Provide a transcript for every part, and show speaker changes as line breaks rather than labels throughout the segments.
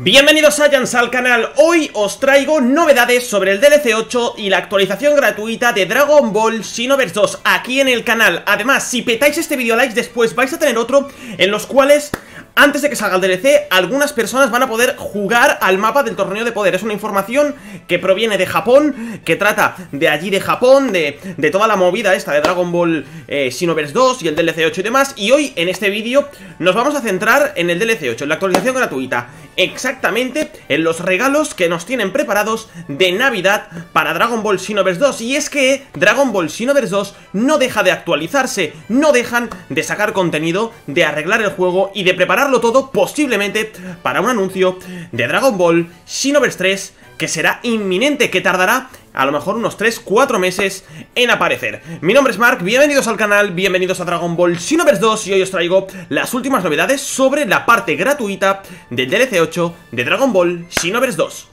Bienvenidos Saiyans al canal. Hoy os traigo novedades sobre el DLC 8 y la actualización gratuita de Dragon Ball Xenoverse 2 aquí en el canal. Además, si petáis este vídeo a likes, después vais a tener otro en los cuales, antes de que salga el DLC, algunas personas van a poder jugar al mapa del torneo de poder. Es una información que proviene de Japón, que trata de allí de Japón, de toda la movida esta de Dragon Ball Xenoverse 2 y el DLC 8 y demás. Y hoy, en este vídeo, nos vamos a centrar en el DLC 8, en la actualización gratuita. Exactamente en los regalos que nos tienen preparados de Navidad para Dragon Ball Xenoverse 2. Y es que Dragon Ball Xenoverse 2 no deja de actualizarse, no dejan de sacar contenido, de arreglar el juego y de prepararlo todo posiblemente para un anuncio de Dragon Ball Xenoverse 3 que será inminente, que tardará a lo mejor unos 3-4 meses en aparecer. Mi nombre es Mark, bienvenidos al canal, bienvenidos a Dragon Ball Xenoverse 2 y hoy os traigo las últimas novedades sobre la parte gratuita del DLC 8 de Dragon Ball Xenoverse 2.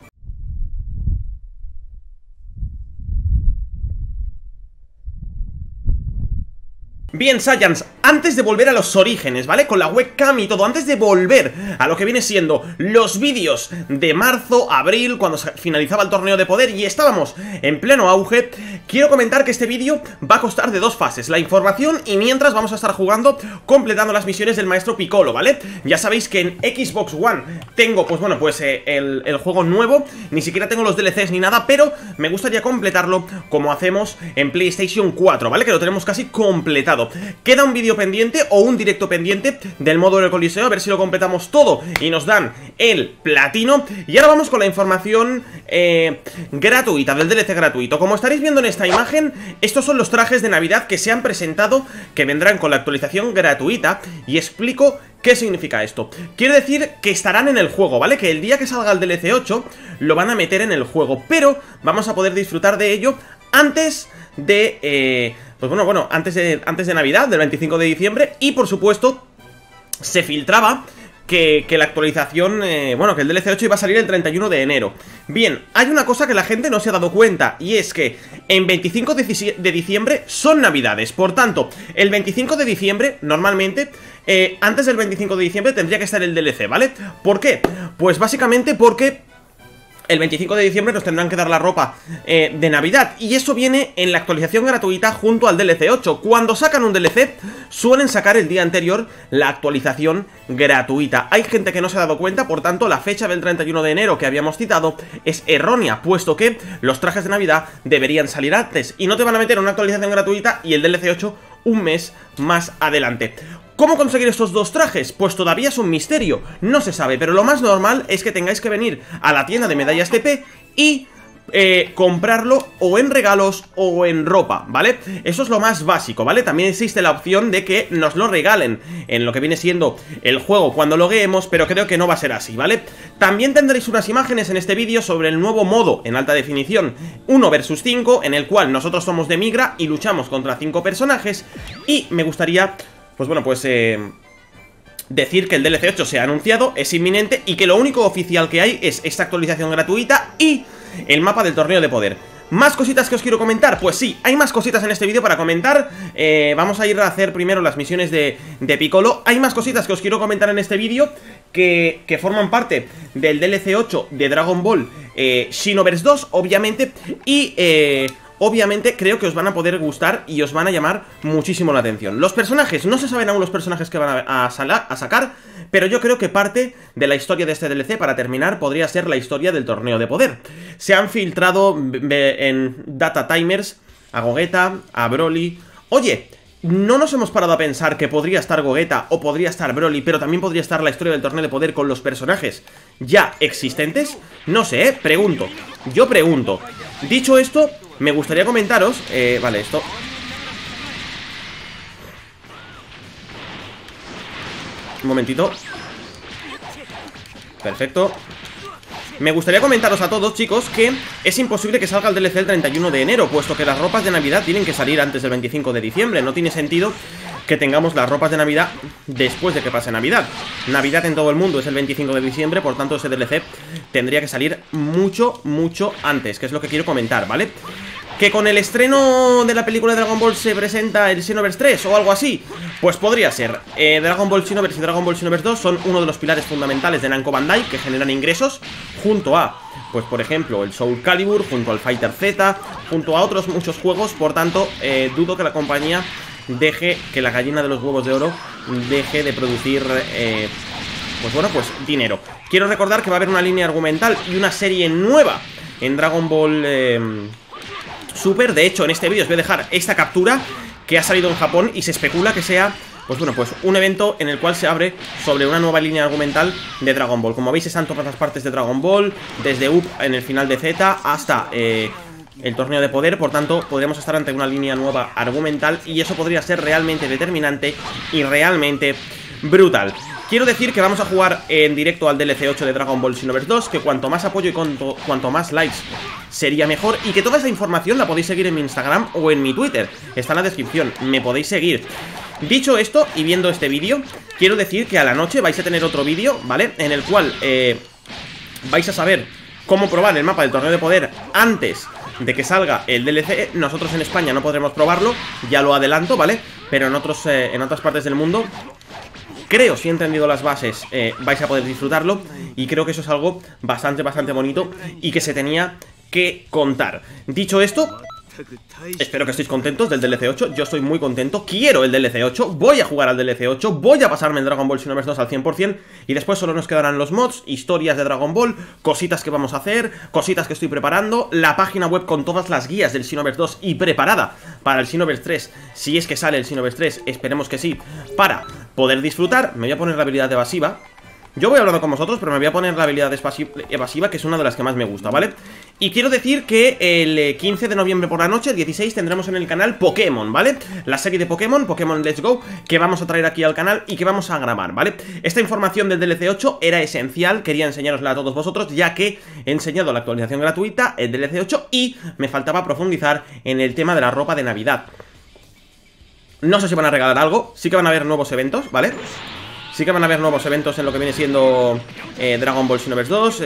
Bien, Saiyans, antes de volver a los orígenes, ¿vale? Con la webcam y todo, antes de volver a lo que viene siendo los vídeos de marzo, abril, cuando finalizaba el torneo de poder y estábamos en pleno auge, quiero comentar que este vídeo va a constar de dos fases, la información y mientras vamos a estar jugando, completando las misiones del maestro Piccolo, ¿vale? Ya sabéis que en Xbox One tengo, pues bueno, pues el juego nuevo, ni siquiera tengo los DLCs ni nada, pero me gustaría completarlo como hacemos en PlayStation 4, ¿vale? Que lo tenemos casi completado. Queda un vídeo pendiente o un directo pendiente del modo del Coliseo, a ver si lo completamos todo y nos dan el platino. Y ahora vamos con la información gratuita, del DLC gratuito. Como estaréis viendo en esta imagen, estos son los trajes de Navidad que se han presentado, que vendrán con la actualización gratuita. Y explico qué significa esto. Quiere decir que estarán en el juego, ¿vale? Que el día que salga el DLC 8 lo van a meter en el juego, pero vamos a poder disfrutar de ello antes de... pues bueno, antes de Navidad, del 25 de diciembre. Y por supuesto, se filtraba que la actualización, bueno, que el DLC 8 iba a salir el 31 de enero. Bien, hay una cosa que la gente no se ha dado cuenta, y es que en 25 de diciembre son Navidades. Por tanto, el 25 de diciembre, normalmente, antes del 25 de diciembre tendría que estar el DLC, ¿vale? ¿Por qué? Pues básicamente porque el 25 de diciembre nos tendrán que dar la ropa de Navidad. Y eso viene en la actualización gratuita junto al DLC 8. Cuando sacan un DLC, suelen sacar el día anterior la actualización gratuita. Hay gente que no se ha dado cuenta, por tanto, la fecha del 31 de enero que habíamos citado es errónea, puesto que los trajes de Navidad deberían salir antes. Y no te van a meter una actualización gratuita y el DLC 8 un mes más adelante. ¿Cómo conseguir estos dos trajes? Pues todavía es un misterio, no se sabe, pero lo más normal es que tengáis que venir a la tienda de medallas TP y comprarlo o en regalos o en ropa, ¿vale? Eso es lo más básico, ¿vale? También existe la opción de que nos lo regalen en lo que viene siendo el juego cuando logueemos, pero creo que no va a ser así, ¿vale? También tendréis unas imágenes en este vídeo sobre el nuevo modo en alta definición 1 vs 5, en el cual nosotros somos de Migra y luchamos contra 5 personajes. Y me gustaría, pues bueno, pues decir que el DLC 8 se ha anunciado, es inminente y que lo único oficial que hay es esta actualización gratuita y el mapa del torneo de poder. ¿Más cositas que os quiero comentar? Pues sí, hay más cositas en este vídeo para comentar. Vamos a ir a hacer primero las misiones de Piccolo. Hay más cositas que os quiero comentar en este vídeo que forman parte del DLC 8 de Dragon Ball Xenoverse 2, obviamente. Y obviamente creo que os van a poder gustar y os van a llamar muchísimo la atención. Los personajes, no se saben aún los personajes que van a sacar, pero yo creo que parte de la historia de este DLC, para terminar, podría ser la historia del torneo de poder. Se han filtrado en Data Timers a Gogeta, a Broly. Oye, no nos hemos parado a pensar que podría estar Gogeta o podría estar Broly, pero también podría estar la historia del torneo de poder con los personajes ya existentes. No sé, pregunto. Yo pregunto. Dicho esto, me gustaría comentaros... vale, esto... Un momentito. Perfecto. Me gustaría comentaros a todos, chicos, que es imposible que salga el DLC el 31 de enero, puesto que las ropas de Navidad tienen que salir antes del 25 de diciembre. No tiene sentido que tengamos las ropas de Navidad después de que pase Navidad. Navidad en todo el mundo es el 25 de diciembre, por tanto ese DLC tendría que salir mucho, mucho antes, que es lo que quiero comentar, ¿vale? Que con el estreno de la película de Dragon Ball se presenta el Xenoverse 3 o algo así, pues podría ser. Dragon Ball Xenoverse y Dragon Ball Xenoverse 2 son uno de los pilares fundamentales de Namco Bandai, que generan ingresos junto a, pues por ejemplo, el Soul Calibur, junto al Fighter Z, junto a otros muchos juegos. Por tanto, dudo que la compañía deje, que la gallina de los huevos de oro deje de producir, pues bueno, pues dinero. Quiero recordar que va a haber una línea argumental y una serie nueva en Dragon Ball Super. De hecho, en este vídeo os voy a dejar esta captura que ha salido en Japón y se especula que sea, pues bueno, pues un evento en el cual se abre sobre una nueva línea argumental de Dragon Ball. Como veis, están todas las partes de Dragon Ball, desde Up en el final de Z hasta el torneo de poder. Por tanto, podríamos estar ante una línea nueva argumental y eso podría ser realmente determinante y realmente brutal. Quiero decir que vamos a jugar en directo al DLC 8 de Dragon Ball Xenoverse 2, que cuanto más apoyo y cuanto más likes sería mejor, y que toda esa información la podéis seguir en mi Instagram o en mi Twitter. Está en la descripción, me podéis seguir. Dicho esto, y viendo este vídeo, quiero decir que a la noche vais a tener otro vídeo, ¿vale? En el cual vais a saber cómo probar el mapa del torneo de poder antes de que salga el DLC. Nosotros en España no podremos probarlo, ya lo adelanto, ¿vale? Pero en otras partes del mundo, creo, si he entendido las bases, vais a poder disfrutarlo. Y creo que eso es algo bastante bonito y que se tenía que contar. Dicho esto, espero que estéis contentos del DLC 8. Yo estoy muy contento, quiero el DLC 8. Voy a jugar al DLC 8, voy a pasarme el Dragon Ball Xenoverse 2 al 100%. Y después solo nos quedarán los mods, historias de Dragon Ball, cositas que vamos a hacer, cositas que estoy preparando, la página web con todas las guías del Xenoverse 2 y preparada para el Xenoverse 3. Si es que sale el Xenoverse 3, esperemos que sí, para poder disfrutar. Me voy a poner la habilidad evasiva. Yo voy hablando con vosotros, pero me voy a poner la habilidad evasiva, que es una de las que más me gusta, ¿vale? Y quiero decir que el 15 de noviembre por la noche, el 16, tendremos en el canal Pokémon, ¿vale? La serie de Pokémon Let's Go, que vamos a traer aquí al canal y que vamos a grabar, ¿vale? Esta información del DLC 8 era esencial, quería enseñárosla a todos vosotros, ya que he enseñado la actualización gratuita, el DLC 8, y me faltaba profundizar en el tema de la ropa de Navidad. No sé si van a regalar algo, sí que van a haber nuevos eventos, ¿vale? Sí que van a haber nuevos eventos en lo que viene siendo Dragon Ball Xenoverse 2,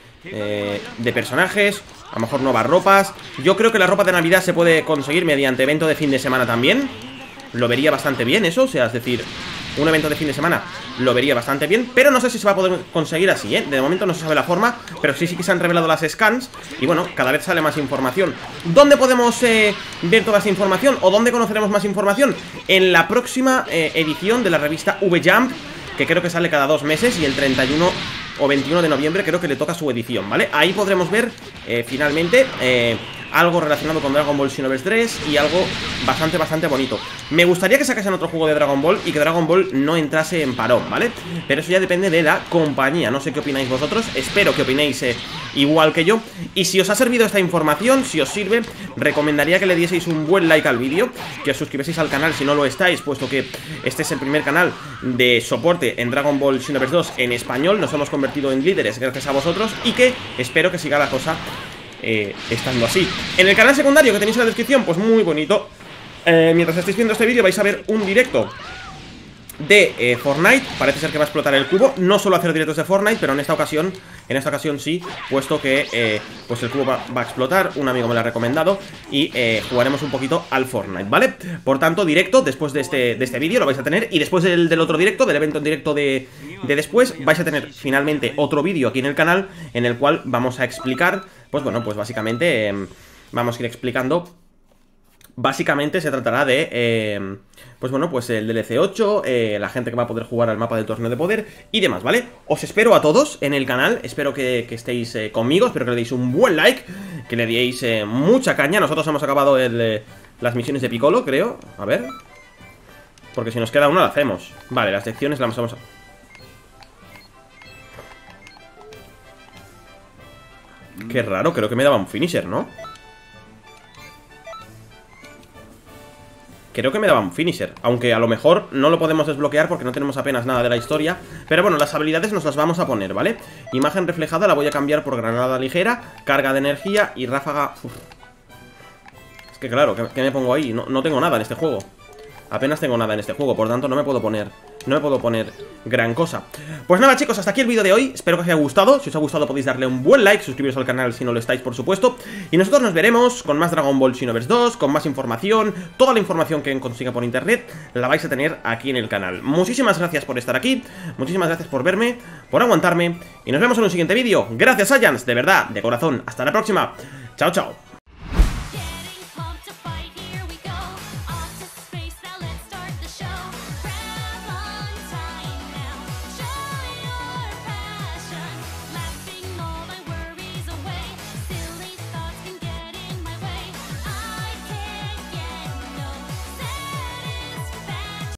de personajes, a lo mejor nuevas ropas. Yo creo que la ropa de Navidad se puede conseguir mediante evento de fin de semana también. Lo vería bastante bien eso, o sea, es decir, un evento de fin de semana lo vería bastante bien, pero no sé si se va a poder conseguir así, ¿eh? De momento no se sabe la forma, pero sí que se han revelado las scans y bueno, cada vez sale más información. ¿Dónde podemos ver toda esa información? ¿O dónde conoceremos más información? En la próxima edición de la revista V-Jump, que creo que sale cada 2 meses, y el 31 o 21 de noviembre creo que le toca su edición, ¿vale? Ahí podremos ver finalmente algo relacionado con Dragon Ball Xenoverse 3 y algo bastante bonito. Me gustaría que sacasen otro juego de Dragon Ball y que Dragon Ball no entrase en parón, ¿vale? Pero eso ya depende de la compañía. No sé qué opináis vosotros, espero que opinéis igual que yo. Y si os ha servido esta información, si os sirve, recomendaría que le dieseis un buen like al vídeo, que os suscribieseis al canal si no lo estáis, puesto que este es el primer canal de soporte en Dragon Ball Xenoverse 2 en español. Nos hemos convertido en líderes gracias a vosotros y que espero que siga la cosa estando así. En el canal secundario que tenéis en la descripción, pues muy bonito, mientras estéis viendo este vídeo vais a ver un directo de Fortnite. Parece ser que va a explotar el cubo. No suelo hacer directos de Fortnite, pero en esta ocasión sí, puesto que pues el cubo va a explotar. Un amigo me lo ha recomendado y jugaremos un poquito al Fortnite, ¿vale? Por tanto, directo después de este vídeo lo vais a tener. Y después del otro directo, del evento en directo de después, vais a tener finalmente otro vídeo aquí en el canal, en el cual vamos a explicar, pues bueno, pues básicamente vamos a ir explicando. Básicamente se tratará de, pues bueno, pues el DLC 8, la gente que va a poder jugar al mapa del torneo de poder y demás, ¿vale? Os espero a todos en el canal, espero que estéis conmigo, espero que le deis un buen like, que le deis mucha caña. Nosotros hemos acabado las misiones de Piccolo, creo, a ver, porque si nos queda una la hacemos. Vale, las secciones las vamos a... Qué raro, creo que me daba un finisher, ¿no? Creo que me daba un finisher, aunque a lo mejor no lo podemos desbloquear porque no tenemos apenas nada de la historia. Pero bueno, las habilidades nos las vamos a poner, ¿vale? Imagen reflejada la voy a cambiar por granada ligera, carga de energía y ráfaga... Uf. Es que claro, ¿qué me pongo ahí? No tengo nada en este juego. apenas tengo nada en este juego, por tanto no me puedo poner gran cosa. Pues nada, chicos, hasta aquí el vídeo de hoy. Espero que os haya gustado. Si os ha gustado podéis darle un buen like, suscribiros al canal si no lo estáis, por supuesto. Y nosotros nos veremos con más Dragon Ball Xenoverse 2, con más información. Toda la información que consiga por internet la vais a tener aquí en el canal. Muchísimas gracias por estar aquí, muchísimas gracias por verme, por aguantarme, y nos vemos en un siguiente vídeo. Gracias, Saiyans, de verdad, de corazón. Hasta la próxima. Chao, chao.